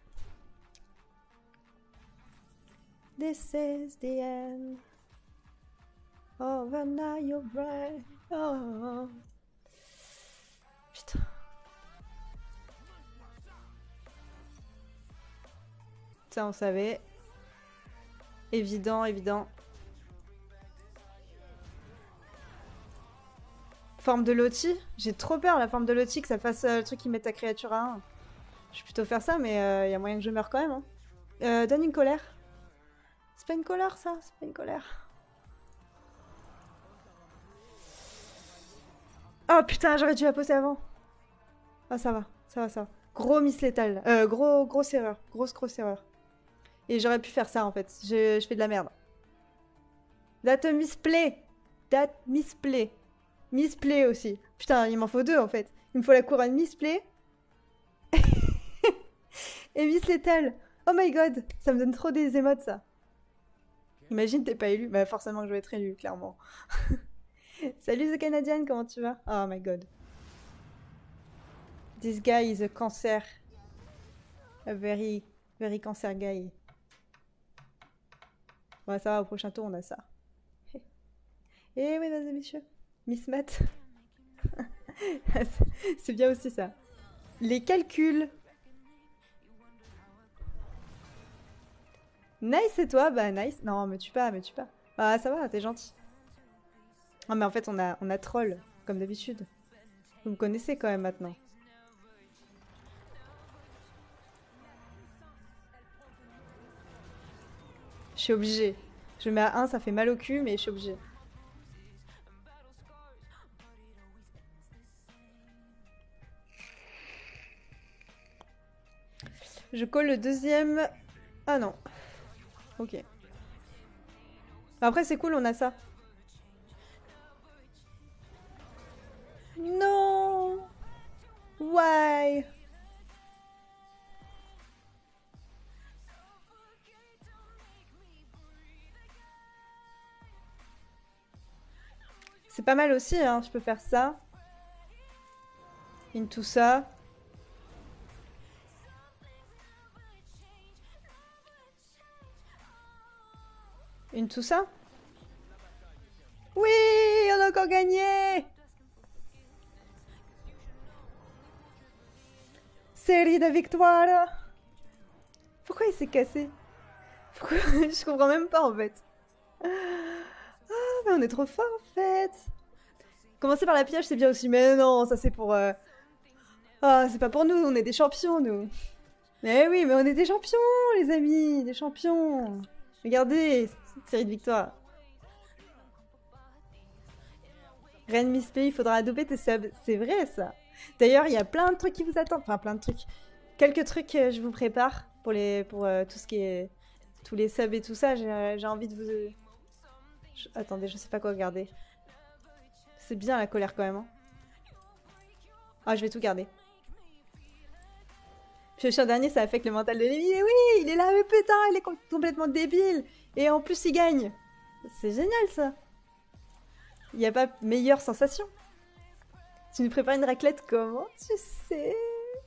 This is the end. Oh, now you're bright. Oh. Putain. Ça, on savait. Évident, évident. Forme de loti. J'ai trop peur, la forme de loti, que ça fasse euh, le truc qui met ta créature à un. Je vais plutôt faire ça, mais il euh, y a moyen que je meure quand même. Hein. Euh, donne une colère. C'est pas une colère, ça. C'est pas une colère. Oh putain, j'aurais dû la poser avant. Ah, ça va. Ça va, ça va. Gros miss létal. Euh, gros, grosse erreur. Grosse, grosse erreur. Et j'aurais pu faire ça, en fait. Je, je fais de la merde. That misplay. That misplay. Misplay aussi. Putain, il m'en faut deux, en fait. Il me faut la couronne misplay. Et Miss Lethal. Oh my god. Ça me donne trop des émotes, ça. Imagine, t'es pas élu. Bah, forcément que je vais être élu, clairement. Salut The Canadian, comment tu vas? Oh my god. This guy is a cancer. A very, very cancer guy. Ouais, ça va, au prochain tour, on a ça. Eh oui, mesdames et messieurs. Miss Math. C'est bien aussi ça. Les calculs. Nice, et toi? Bah, nice. Non, me tue pas, me tue pas. Ah, ça va, t'es gentil. Ah, mais en fait, on a, on a troll, comme d'habitude. Vous me connaissez quand même maintenant. Je suis obligée. Je mets à un, ça fait mal au cul, mais je suis obligée. Je colle le deuxième... Ah non. Ok. Après, c'est cool, on a ça. Non. Why? C'est pas mal aussi, hein. Je peux faire ça. Into ça. Into ça. Oui, on a encore gagné. Série de victoires. Pourquoi il s'est cassé? Pourquoi? Je comprends même pas en fait. Ah, mais on est trop fort en fait. Commencer par la pillage c'est bien aussi, mais non, ça c'est pour... Euh... Ah, c'est pas pour nous, on est des champions nous. Mais oui, mais on est des champions les amis, des champions. Regardez, cette série de victoires. Reine Miss P, il faudra adopter tes subs. C'est vrai ça. D'ailleurs, il y a plein de trucs qui vous attendent. Enfin, plein de trucs. Quelques trucs que je vous prépare pour, les, pour euh, tout ce qui est... Tous les subs et tout ça. J'ai envie de vous... Je... Attendez, je sais pas quoi regarder. C'est bien la colère quand même. Hein. Ah, je vais tout garder. Puis le chien dernier, ça affecte le mental de l'ennemi. Mais oui, il est là, mais putain, il est complètement débile. Et en plus, il gagne. C'est génial ça. Il n'y a pas meilleure sensation. Tu nous prépares une raclette, comment tu sais?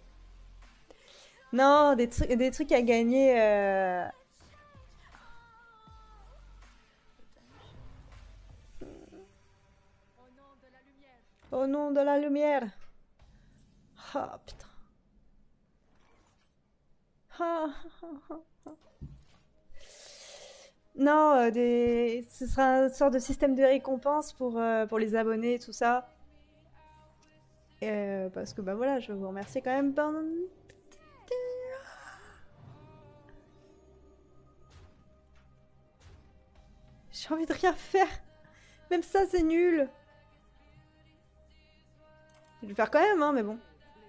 Non, des, tru des trucs à gagner. Euh... Au nom de la lumière. Ah, oh, putain. Ah, ah, ah, non, euh, des... ce sera une sorte de système de récompense pour, euh, pour les abonnés et tout ça. Et, euh, parce que bah voilà, je vous remercie quand même. J'ai envie de rien faire. Même ça, c'est nul. Je vais le faire quand même, hein, mais bon.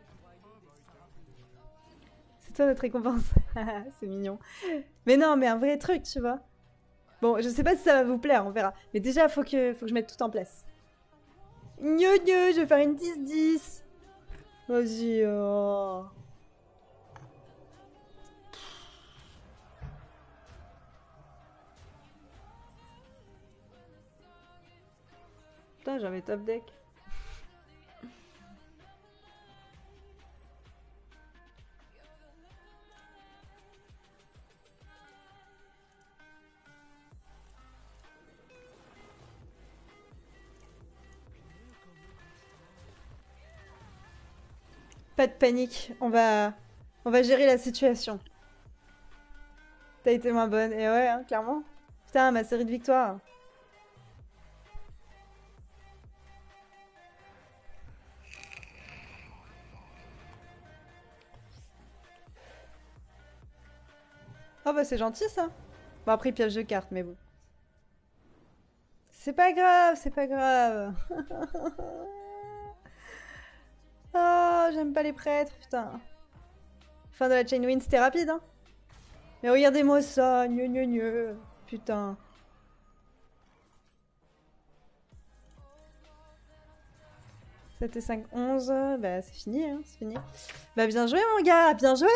C'est toi notre récompense. C'est mignon. Mais non, mais un vrai truc, tu vois. Bon, je sais pas si ça va vous plaire, on verra. Mais déjà, faut que, faut que je mette tout en place. Gneu gneu, je vais faire une dix dix. Vas-y. Oh. Putain, j'avais top deck. Pas de panique, on va, on va gérer la situation. T'as été moins bonne, et ouais, hein, clairement. Putain, ma série de victoires. Oh bah c'est gentil ça. Bon après piège de cartes, mais bon. C'est pas grave, c'est pas grave. Oh, j'aime pas les prêtres, putain. Fin de la chain win, c'était rapide, hein. Mais regardez-moi ça, gneu gneu gneu. Putain. sept et cinq, onze. Bah c'est fini, hein, c'est fini. Bah bien joué mon gars, bien joué.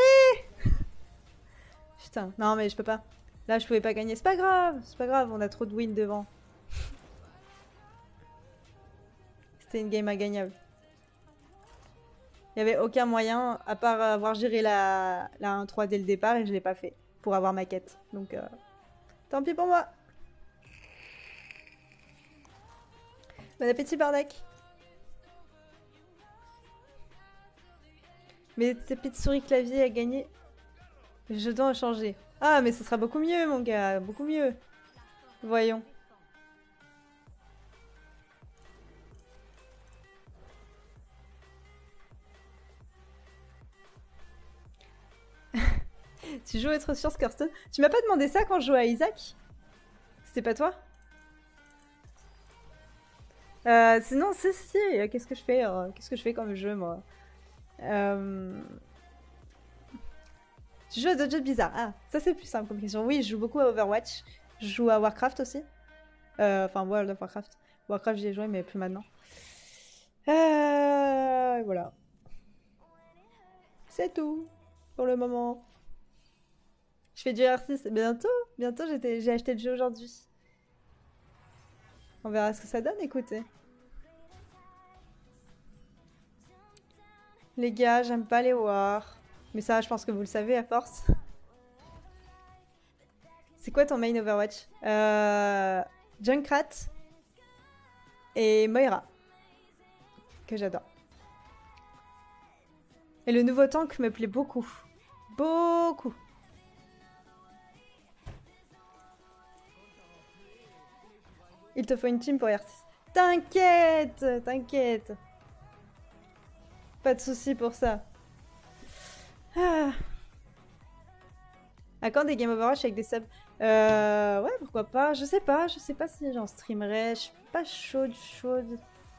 Putain, non mais je peux pas. Là je pouvais pas gagner, c'est pas grave, c'est pas grave, on a trop de wins devant. C'était une game ingagnable. Il n'y avait aucun moyen, à part avoir géré la, la un trois dès le départ, et je l'ai pas fait, pour avoir ma quête. Donc, euh, tant pis pour moi. Bon appétit, Bardak. Mais tes petites souris clavier à gagner, je dois changer. Ah, mais ce sera beaucoup mieux, mon gars, beaucoup mieux. Voyons. Tu joues à être sur Scarstone. Tu m'as pas demandé ça quand je jouais à Isaac? C'était pas toi? euh, Sinon, si, si, qu'est-ce que je fais euh, Qu'est-ce que je fais comme jeu, moi euh... Tu joues à d'autres jeux bizarres. Ah, ça c'est plus simple comme question. Oui, je joue beaucoup à Overwatch. Je joue à Warcraft aussi. Euh, enfin, World of Warcraft. Warcraft, j'y ai joué, mais plus maintenant. Euh... Voilà. C'est tout pour le moment. Je fais du R six bientôt. Bientôt, j'ai acheté le jeu aujourd'hui. On verra ce que ça donne, écoutez. Les gars, j'aime pas les wars. Mais ça, je pense que vous le savez à force. C'est quoi ton main Overwatch? euh... Junkrat et Moira. Que j'adore. Et le nouveau tank me plaît beaucoup. Beaucoup. Il te faut une team pour R six. T'inquiète, t'inquiète. Pas de soucis pour ça. Ah. À quand des Game Overwatch avec des subs? Euh... Ouais, pourquoi pas. Je sais pas, je sais pas si j'en streamerai. Je suis pas chaude, chaude.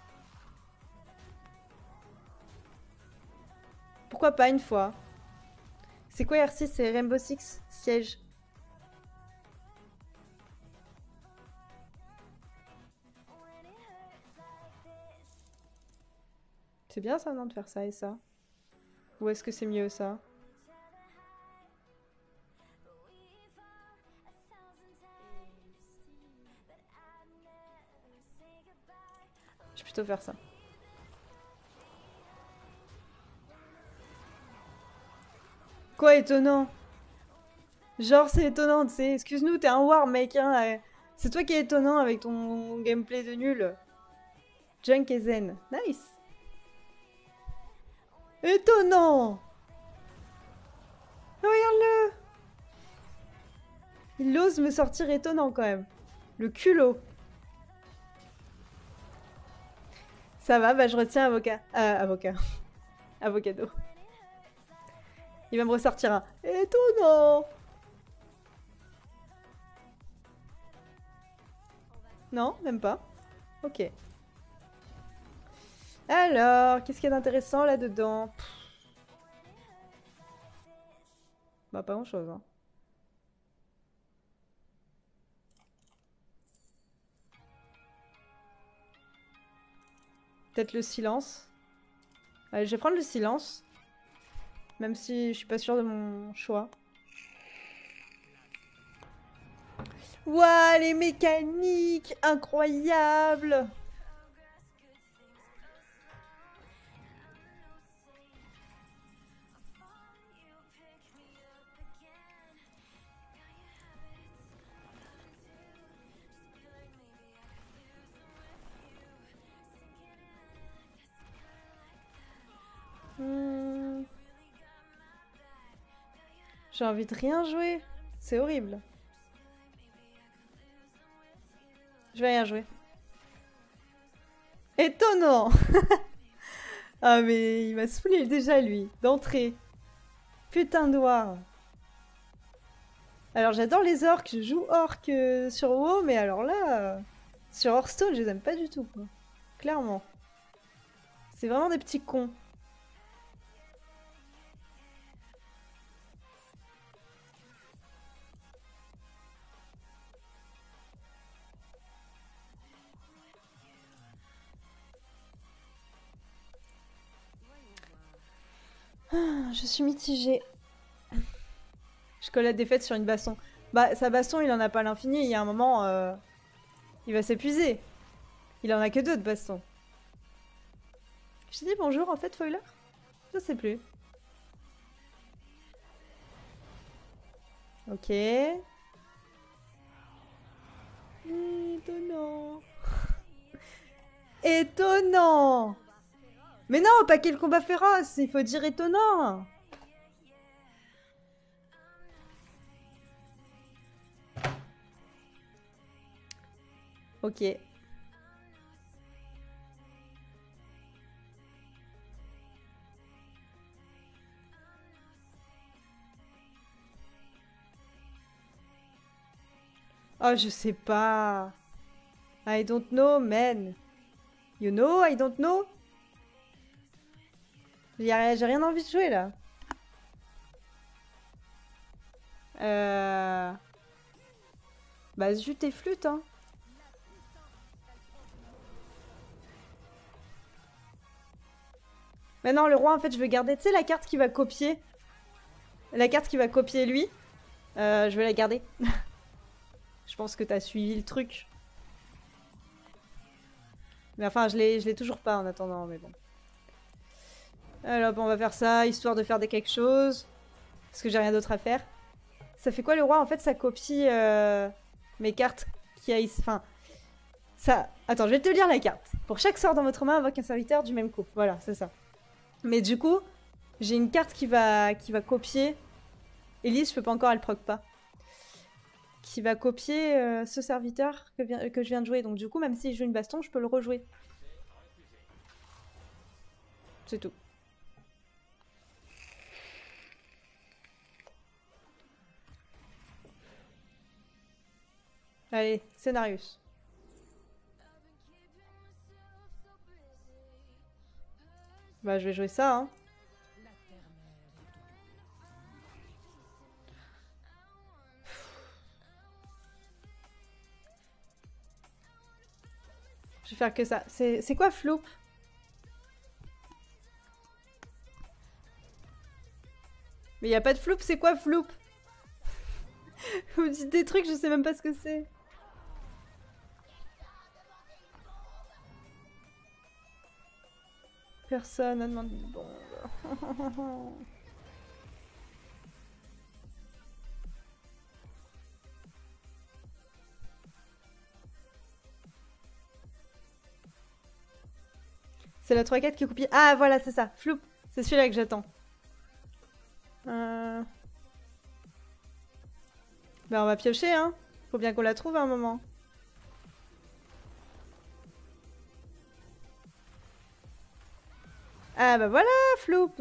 Pourquoi pas une fois? C'est quoi R six? C'est Rainbow Six Siege. C'est bien ça, non, de faire ça et ça? Ou est-ce que c'est mieux ça? Je vais plutôt faire ça. Quoi étonnant? Genre c'est étonnant, tu sais. Excuse-nous, t'es un war mec, hein. C'est toi qui es étonnant avec ton gameplay de nul. Junk et Zen. Nice. Étonnant. Regarde-le. Il ose me sortir étonnant quand même. Le culot. Ça va, bah je retiens avocat. Euh, avocat. Avocado. Il va me ressortir un étonnant. Non, même pas. Ok. Alors, qu'est-ce qu'il y a d'intéressant là-dedans? Bah, pas grand-chose, hein. Peut-être le silence. Allez, je vais prendre le silence. Même si je suis pas sûre de mon choix. Ouah, les mécaniques! Incroyable! J'ai envie de rien jouer. C'est horrible. Je vais rien jouer. Étonnant. Ah mais il m'a saoulé déjà lui, d'entrée. Putain de noir. Alors j'adore les orques, je joue orque euh, sur WoW, mais alors là, euh, sur Hearthstone, je les aime pas du tout, quoi. Clairement. C'est vraiment des petits cons. Ah, je suis mitigée. Je colle la défaite sur une baston. Bah, sa baston, il en a pas à l'infini. Il y a un moment, euh, il va s'épuiser. Il en a que deux de baston. Je t'ai dit bonjour, en fait, Foiler? Je sais plus. Ok. Étonnant. Étonnant. Mais non, pas quel combat féroce. Il faut dire étonnant. Ok. Oh, je sais pas. I don't know, man. You know, I don't know. J'ai rien envie de jouer, là. Euh... Bah, zut et flûte, hein. Mais non, le roi, en fait, je veux garder, tu sais, la carte qui va copier. La carte qui va copier lui. Euh, je vais la garder. Je pense que t'as suivi le truc. Mais enfin, je l'ai toujours pas en attendant, mais bon. Alors, on va faire ça, histoire de faire des quelque chose. Parce que j'ai rien d'autre à faire. Ça fait quoi le roi? En fait, ça copie euh, mes cartes qui a... Enfin, ça... Attends, je vais te lire la carte. Pour chaque sort dans votre main, invoque un serviteur du même coup. Voilà, c'est ça. Mais du coup, j'ai une carte qui va, qui va copier... Elise, je peux pas encore, elle proc pas. Qui va copier euh, ce serviteur que, vient, que je viens de jouer. Donc du coup, même si je joue une baston, je peux le rejouer. C'est tout. Allez, Scénarius. Bah, je vais jouer ça, hein. Je vais faire que ça. C'est quoi Floop? Mais y a pas de Floop, c'est quoi Floop? Vous me dites des trucs, je sais même pas ce que c'est. Personne n'a demandé de bombe. C'est la trois quatre qui est copiée. Ah voilà, c'est ça. Floop. C'est celui-là que j'attends. Euh... Ben on va piocher, hein. Faut bien qu'on la trouve à un moment. Ah bah voilà, Floop.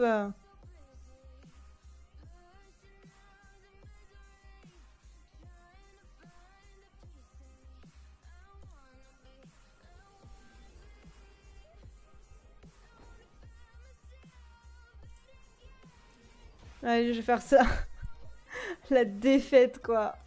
Allez, je vais faire ça. La défaite, quoi.